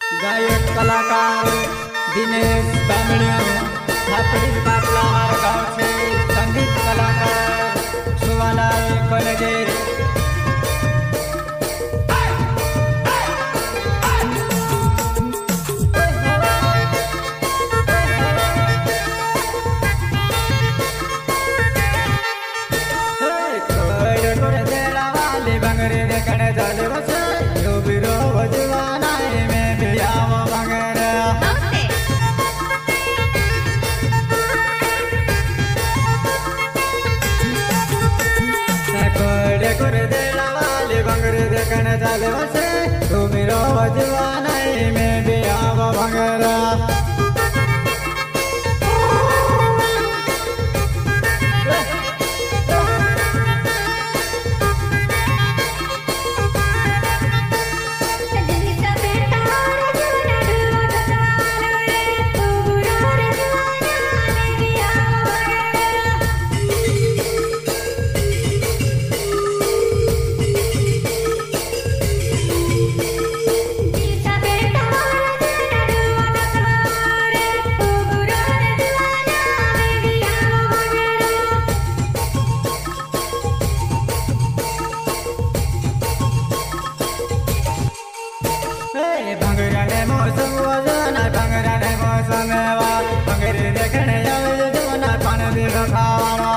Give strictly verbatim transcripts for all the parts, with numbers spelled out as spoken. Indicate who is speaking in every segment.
Speaker 1: गायक कलाकार दिनेश बामणिया थापड़ी पाटला मार गाँव से संगीत कलाकार सुवालाल कलजे बंगरे देखने चले बसे यो बिरो बजवाना में भी आवा बंगरे कोड़े कोड़े देला वाले बंगरे देखने चले बसे यो बिरो बजवाना में भी आवा बंगरे भंगरा ने मौसम वजना भंगरा ने मौसम वा भंगरे देखने आवे जवना पान दे खावा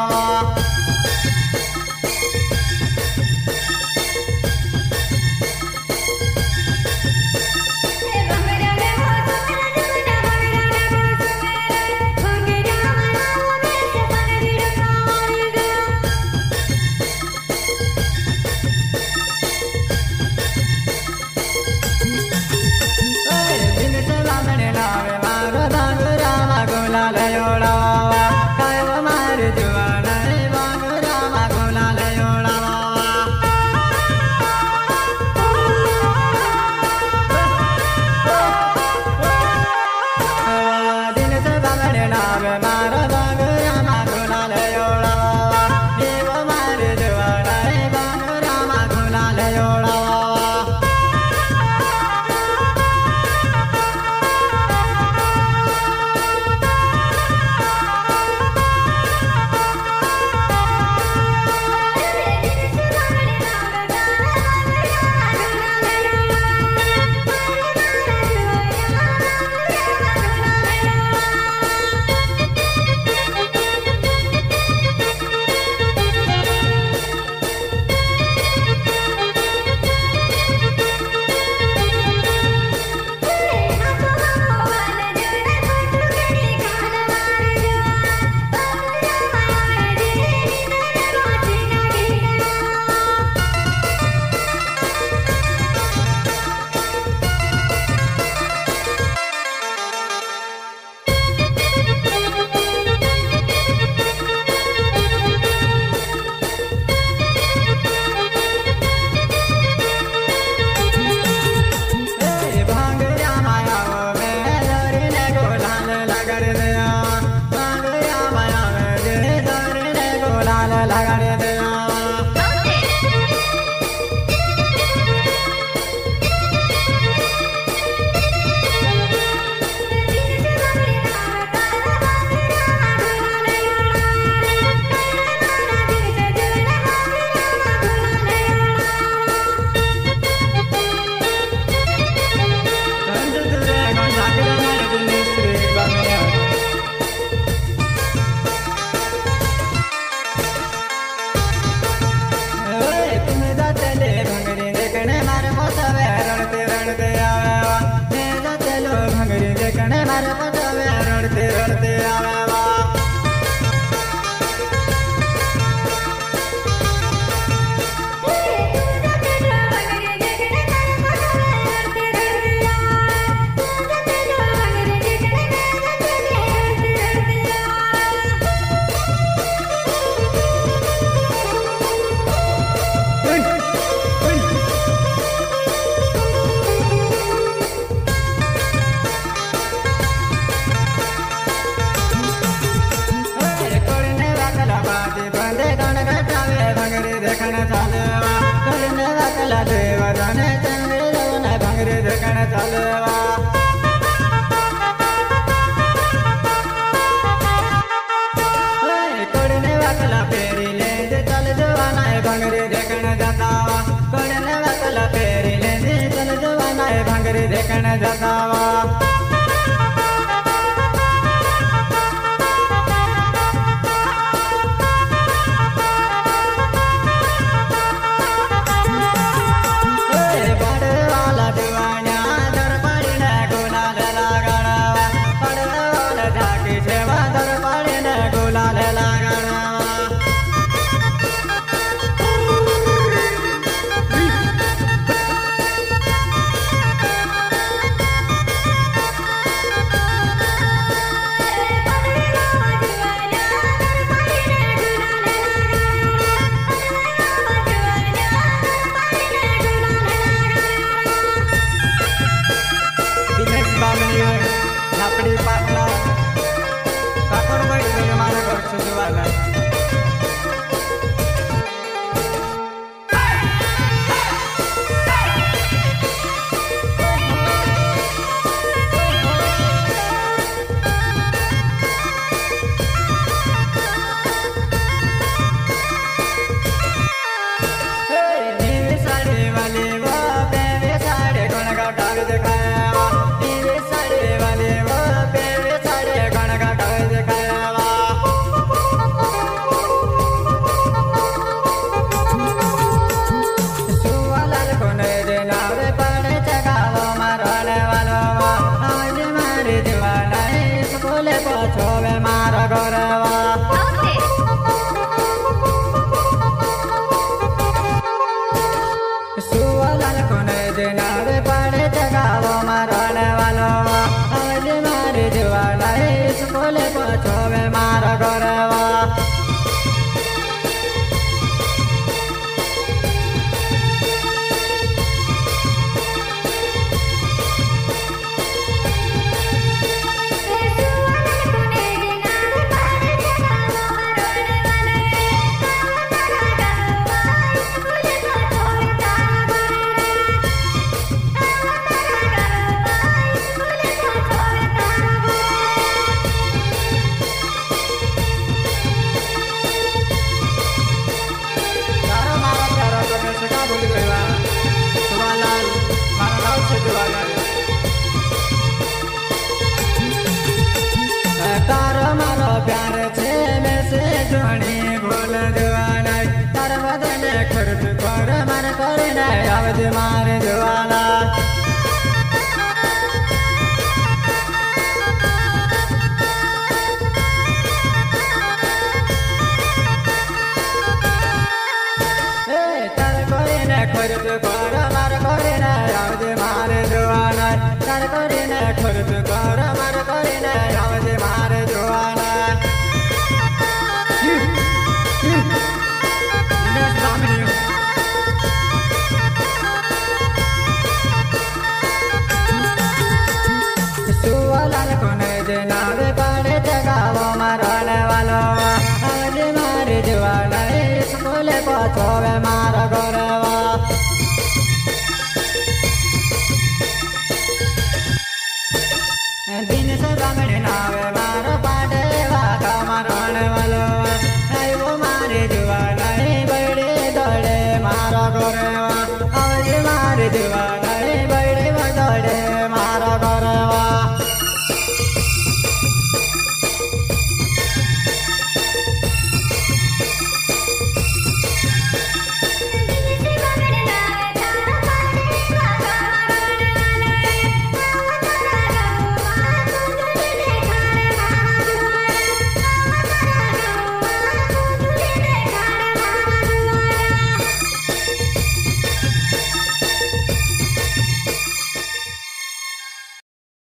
Speaker 1: देखने चलेवा करने वाला देवा जाने चंद्र भंगरे देखने चलेवा। भंगरी देखण जतावा झापड़ी पाटला काकोड बैठे मारा घर सुजवाना छोवे मारा गौरवा सुवालाल कोने देना रे पड़े जगावो मारने वालो आज मारे जुआला स्कूले छोवे मारा गौरवा तारो मारो प्यार छे में से जोनी भूल जवाना तार बदले खर्च कर मन करे आवज मार जो